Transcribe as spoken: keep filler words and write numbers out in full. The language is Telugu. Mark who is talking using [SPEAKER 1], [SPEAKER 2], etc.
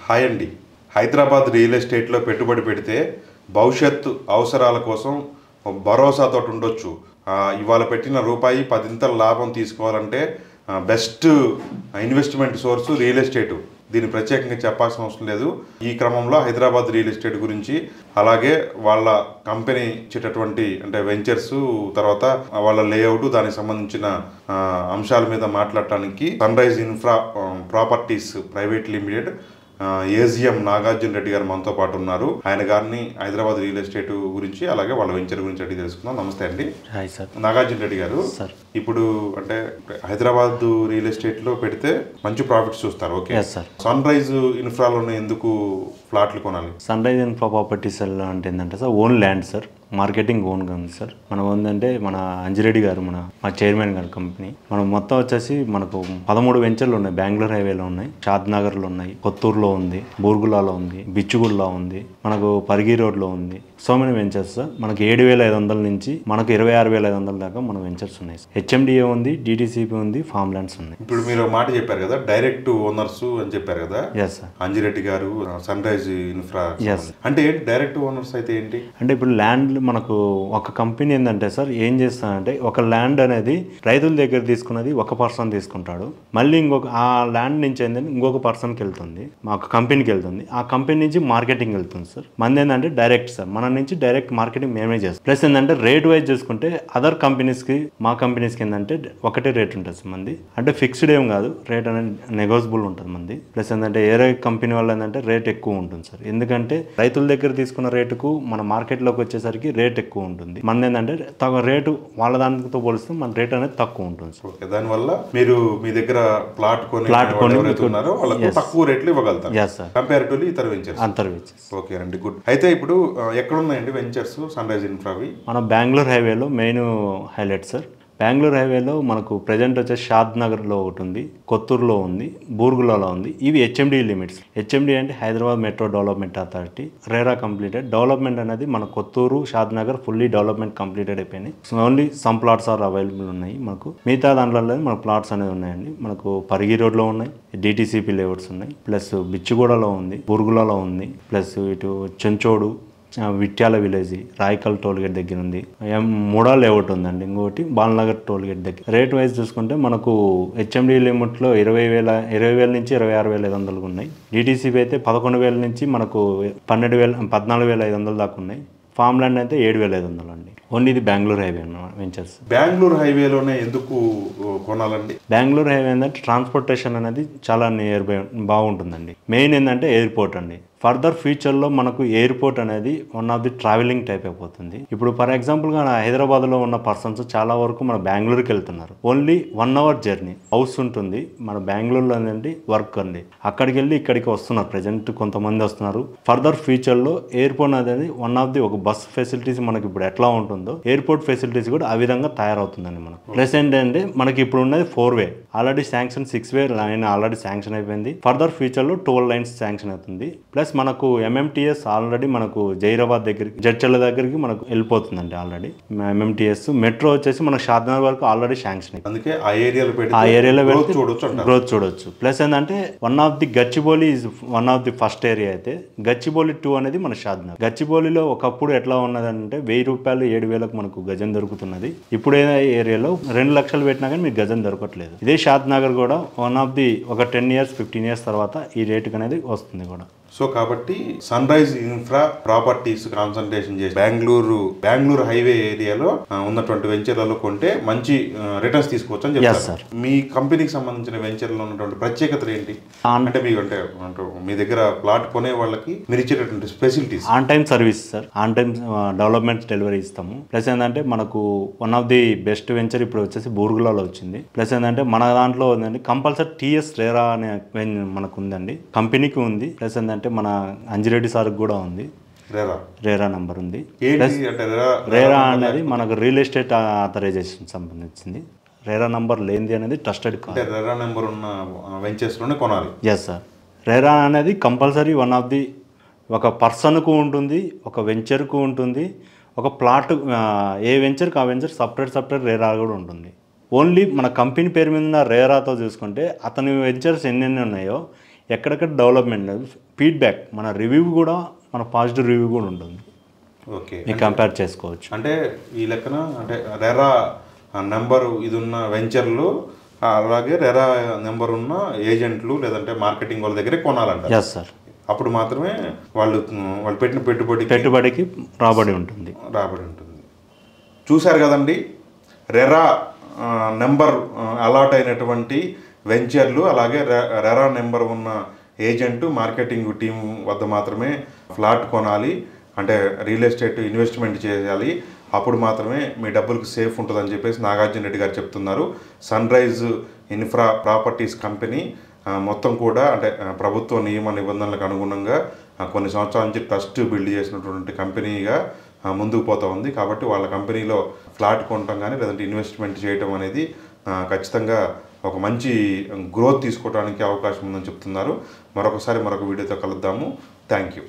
[SPEAKER 1] హాయ్ అండి. హైదరాబాద్ రియల్ ఎస్టేట్లో పెట్టుబడి పెడితే భవిష్యత్తు అవసరాల కోసం భరోసాతో ఉండొచ్చు. ఇవాళ పెట్టిన రూపాయి పదింతల లాభం తీసుకోవాలంటే best investment source real estate. దీన్ని ప్రత్యేకంగా చెప్పాల్సిన అవసరం లేదు. ఈ క్రమంలో హైదరాబాద్ రియల్ ఎస్టేట్ గురించి, అలాగే వాళ్ళ కంపెనీ ఇచ్చేటటువంటి అంటే వెంచర్స్, తర్వాత వాళ్ళ లేఅవుట్, దానికి సంబంధించిన అంశాల మీద మాట్లాడటానికి Sunrise Infra Properties Private Limited AGM Nagarjuna Reddy garu మనతో పాటు ఉన్నారు. ఆయన గారిని హైదరాబాద్ రియల్ ఎస్టేట్ గురించి, అలాగే వాళ్ళ వెంచర్ గురించి అడిగి తెలుసుకుందాం. నమస్తే అండి. నాగార్జున రెడ్డి గారు, ఇప్పుడు అంటే హైదరాబాద్ రియల్ ఎస్టేట్ లో పెడితే మంచి ప్రాఫిట్స్ చూస్తారు. ఓకే, సన్ రైజ్ ఇన్ఫ్రాలోనే ఎందుకు ఫ్లాట్లు కొనాలి?
[SPEAKER 2] సన్ రైజ్ ఇన్ఫ్రా ప్రాపర్టీస్ అంటే ఏంటంటే sir, own land sir, marketing ఓన్గా ఉంది సార్. మనం ఏంటంటే మన అంజిరెడ్డి గారు, మన మా చైర్మన్ గారి కంపెనీ, మనం మొత్తం వచ్చేసి మనకు పదమూడు వెంచర్లు ఉన్నాయి. బెంగళూరు హైవేలో ఉన్నాయి, షాద్ నగర్లో ఉన్నాయి, కొత్తూరులో ఉంది, బూర్గులాలో ఉంది, బిచ్చుగుల్లో ఉంది, మనకు పరిగి రోడ్లో ఉంది. So many ventures sir. మనకి ఏడు వేల ఐదు వందల నుంచి మనకు ఇరవై ఆరు వేల ఐదు వందల దాకా మన వెంచర్స్ ఉన్నాయి. హెచ్ఎండిఏ ఉంది, డిటిసిపి ఉంది, ఫార్మ్ ల్యాండ్స్ ఉన్నాయి.
[SPEAKER 1] ఇప్పుడు మీరు మాట చెప్పారు కదా, డైరెక్ట్ ఓనర్స్ అని చెప్పారు కదా.
[SPEAKER 2] Yes sir.
[SPEAKER 1] Anji Reddy garu Sunrise Infra అంటే డైరెక్ట్ ఓనర్స్ అయితే ఏంటి
[SPEAKER 2] అంటే ఇప్పుడు ల్యాండ్ మనకు ఒక కంపెనీ ఏంటంటే సార్, ఏం చేస్తానంటే ఒక ల్యాండ్ అనేది రైతుల దగ్గర తీసుకున్నది ఒక పర్సన్ తీసుకుంటాడు, మళ్ళీ ఇంకొక ఆ ల్యాండ్ నుంచి ఏంటంటే ఇంకొక పర్సన్కి వెళ్తుంది, మాకు కంపెనీకి వెళ్తుంది, ఆ కంపెనీ నుంచి మార్కెటింగ్ వెళ్తుంది సార్. మనది ఏంటంటే డైరెక్ట్ సార్, మన నుంచి డైరెక్ట్ మార్కెటింగ్ మేమే చేస్తాం. ప్లస్ ఏంటంటే రేట్ వైజ్ చూసుకుంటే అదర్ కంపెనీస్కి మా కంపెనీస్కి ఏంటంటే ఒకటే రేట్ ఉంటుంది సార్ మంది. అంటే ఫిక్స్డ్ ఏం కాదు, రేట్ అనేది నెగోజిబుల్ ఉంటుంది మంది. ప్లస్ ఏంటంటే ఏరే కంపెనీ వల్ల ఏంటంటే రేట్ ఎక్కువ ఉంటుంది సార్. ఎందుకంటే రైతుల దగ్గర తీసుకున్న రేటుకు మన మార్కెట్లోకి వచ్చేసరికి రేట్ ఎక్కువ ఉంటుంది. మన ఏంటంటే తగ్గ రేటు వాళ్ళ దానితో పోలిస్తే మన రేట్ అనేది తక్కువ ఉంటుంది సార్.
[SPEAKER 1] దానివల్ల మీరు మీ దగ్గర ప్లాట్ కొని ప్లాట్ కొని తక్కువ రేట్లు ఇవ్వగలుగుతారు కంపేరిటివ్లీ ఇతర వెంచర్స్.
[SPEAKER 2] అంతర్ వెంచర్స్.
[SPEAKER 1] ఓకే అండి, గుడ్. అయితే ఇప్పుడు ఎక్కడ ఉన్నాయండి వెంచర్స్ సన్ రైజ్ ఇన్ఫ్రావి?
[SPEAKER 2] మన బెంగళూరు హైవేలో మెయిన్ హైలైట్ సార్. బెంగళూరు హైవేలో మనకు ప్రజెంట్ వచ్చేసి షాద్ నగర్లో ఒకటి ఉంది, కొత్తూరులో ఉంది, బూర్గులలో ఉంది. ఇవి హెచ్ఎండి లిమిట్స్. హెచ్ఎండి అంటే Hyderabad metro development authority, RERA completed. Development అనేది మన Kothur, Shad Nagar fully development completed అయిపోయినాయి. Only some plots are available ఉన్నాయి మనకు. మిగతా దాంట్లో మన ప్లాట్స్ అనేవి ఉన్నాయండి. మనకు పరిగి రోడ్లో ఉన్నాయి, డిటిసిపి లేఅవుట్స్ ఉన్నాయి, ప్లస్ బిచ్చుగూడలో ఉంది, బూర్గులలో ఉంది, ప్లస్ ఇటు చెంచోడు, విట్యాల విలేజ్, రాయకల్ టోల్గేట్ దగ్గర ఉంది, మూడా లేఅవుట్ ఉందండి, ఇంకోటి బాలనగర్ టోల్గేట్ దగ్గర. రేట్ వైజ్ చూసుకుంటే మనకు హెచ్ఎండి లిమిట్లో ఇరవై వేల ఇరవై వేల నుంచి ఇరవై ఆరు వేల ఐదు వందలు ఉన్నాయి. డిటీసీపీ అయితే పదకొండు వేల నుంచి మనకు పన్నెండు వేల పద్నాలుగు వేల ఐదు వందల దాకా ఉన్నాయి. ఫామ్ ల్యాండ్ అయితే ఏడు వేల ఐదు వందలు అండి. ఓన్లీ ఇది బెంగళూరు హైవే అన్నమాట వెంచర్స్.
[SPEAKER 1] బెంగళూరు హైవేలోనే ఎందుకు కొనాలండి?
[SPEAKER 2] బెంగళూరు హైవే ఏంటంటే ట్రాన్స్పోర్టేషన్ అనేది చాలా నియర్ బై బాగుంటుందండి. మెయిన్ ఏంటంటే ఎయిర్పోర్ట్ అండి. ఫర్దర్ ఫ్యూచర్లో మనకు ఎయిర్పోర్ట్ అనేది one of the travelling type అయిపోతుంది. ఇప్పుడు ఫర్ ఎగ్జాంపుల్గా హైదరాబాద్లో ఉన్న పర్సన్స్ చాలా వరకు మన బెంగళూరుకి వెళ్తున్నారు. Only one hour journey house ఉంటుంది మన బెంగళూరులో ఏంటంటే వర్క్ అండి. అక్కడికి వెళ్ళి ఇక్కడికి వస్తున్నారు, ప్రజెంట్ కొంతమంది వస్తున్నారు. ఫర్దర్ ఫ్యూచర్లో ఎయిర్పోర్ట్ అనేది వన్ ఆఫ్ ది ఒక బస్ ఫెసిలిటీస్ మనకి ఇప్పుడు ఎట్లా ఉంటుందో ఎయిర్పోర్ట్ ఫెసిలిటీస్ కూడా ఆ విధంగా తయారవుతుందండి మనకు. ప్లస్ ఏంటంటే మనకి ఇప్పుడు ఉన్నది four way, already sanction six way line already sanction అయిపోయింది. ఫర్దర్ ఫ్యూచర్లో ట్వెల్వ్ లైన్స్ శాంక్షన్ అవుతుంది. ప్లస్ మనకు ఎంఎంటీఎస్ ఆల్రెడీ మనకు జైరాబాద్ దగ్గరికి, జడ్చర్ల దగ్గరికి మనకు వెళ్ళిపోతుందండి ఆల్రెడీ ఎంఎంటీఎస్. మెట్రో వచ్చేసి మన షాద్నగర్ వరకు ఆల్రెడీ శాంక్షన్ అయింది.
[SPEAKER 1] అందుకే ఆ ఏరియాలో
[SPEAKER 2] ఆ ఏరియాలో వెళ్తే గ్రోత్ చూడొచ్చు. ప్లస్ ఏంటంటే one of the Gachibowli is one of the first area. అయితే గచ్చిబౌలి టూ అనేది మన షాద్నగర్. గచ్చిబౌలిలో ఒకప్పుడు ఎట్లా ఉన్నదంటే వెయ్యి రూపాయలు ఏడు వేలకు మనకు గజం దొరుకుతున్నది. ఇప్పుడు ఏరియాలో రెండు లక్షలు పెట్టినా కానీ మీకు గజం దొరకట్లేదు. ఇదే షాద్ నగర్ కూడా వన్ ఆఫ్ ది ఒక టెన్ ఇయర్స్ ఫిఫ్టీన్ ఇయర్స్ తర్వాత ఈ రేటుకి అనేది వస్తుంది కూడా.
[SPEAKER 1] సో కాబట్టి Sunrise Infra Properties concentration చేసి బెంగళూరు బెంగళూరు హైవే ఏరియాలో ఉన్నటువంటి వెంచర్లలో కొంటే మంచి రిటర్న్స్ తీసుకోవచ్చు అని చెప్తారు. మీ కంపెనీకి సంబంధించిన వెంచర్లో ఉన్నటువంటి ప్రత్యేకతలు ఏంటి? అంటే మీకు అంటే మీ దగ్గర ప్లాట్ కొనే వాళ్ళకి మీరు ఇచ్చేటటువంటి facilities?
[SPEAKER 2] On time service sir, on time development delivery ఇస్తాము. ప్లస్ ఏంటంటే మనకు one of the best venture ఇప్పుడు వచ్చేసి బూర్గులలో వచ్చింది. ప్లస్ ఏంటంటే మన దాంట్లో ఉందండి కంపల్సరీ టీఎస్ రేరా అనే మనకు ఉందండి, కంపెనీకి ఉంది. ప్లస్ ఏంటంటే అంటే మన అంజిరెడ్డి సార్కి కూడా ఉంది, రేరా రేరా నంబర్ ఉంది. రేరా అనేది మనకు రియల్ ఎస్టేట్ ఆథరైజేషన్ సంబంధించింది. రేరా నంబర్ లేనిది అనేది ట్రస్టెడ్ కాదు.
[SPEAKER 1] రేరా నంబర్ ఉన్న వెంచర్స్లోనే కొనాలి.
[SPEAKER 2] Yes sir. రేరా అనేది కంపల్సరీ వన్ ఆఫ్ ది ఒక పర్సన్కు ఉంటుంది, ఒక వెంచర్కు ఉంటుంది, ఒక ప్లాట్ ఏ వెంచర్కి ఆ వెంచర్ సపరేట్ సపరేట్ రేరా కూడా ఉంటుంది. ఓన్లీ మన కంపెనీ పేరు మీద రేరాతో చూసుకుంటే అతని వెంచర్స్ ఎన్నెన్ని ఉన్నాయో ఎక్కడెక్కడ డెవలప్మెంట్ ఫీడ్బ్యాక్ మన రివ్యూ కూడా మన పాజిటివ్ రివ్యూ కూడా ఉంటుంది.
[SPEAKER 1] ఓకే,
[SPEAKER 2] మీరు కంపేర్ చేసుకోవచ్చు.
[SPEAKER 1] అంటే ఈ లెక్కన అంటే రెరా నెంబర్ ఇది ఉన్న వెంచర్లు అలాగే రెరా నెంబర్ ఉన్న ఏజెంట్లు లేదంటే మార్కెటింగ్ వాళ్ళ దగ్గరే కొనాలంట.
[SPEAKER 2] Yes sir.
[SPEAKER 1] అప్పుడు మాత్రమే వాళ్ళు వాళ్ళు పెట్టిన పెట్టుబడి
[SPEAKER 2] పెట్టుబడికి రాబడి ఉంటుంది
[SPEAKER 1] రాబడి ఉంటుంది. చూశారు కదండి, రెరా నెంబర్ అలాట్ అయినటువంటి వెంచర్లు అలాగే రెరా నెంబర్ ఉన్న ఏజెంట్ మార్కెటింగ్ టీం వద్ద మాత్రమే ఫ్లాట్ కొనాలి, అంటే రియల్ ఎస్టేట్ ఇన్వెస్ట్మెంట్ చేయాలి. అప్పుడు మాత్రమే మీ డబ్బులకు సేఫ్ ఉంటుందని చెప్పేసి నాగార్జున రెడ్డి గారు చెప్తున్నారు. Sunrise Infra Properties company మొత్తం కూడా అంటే ప్రభుత్వ నియమ నిబంధనలకు అనుగుణంగా కొన్ని సంవత్సరాల నుంచి ట్రస్ట్ బిల్డ్ చేసినటువంటి కంపెనీగా ముందుకు పోతూ ఉంది. కాబట్టి వాళ్ళ కంపెనీలో ఫ్లాట్ కొనటం కానీ లేదంటే ఇన్వెస్ట్మెంట్ చేయటం అనేది ఖచ్చితంగా ఒక మంచి గ్రోత్ తీసుకోవడానికి అవకాశం ఉందని చెప్తున్నారు. మరొకసారి మరొక వీడియోతో కలుద్దాము. Thank you.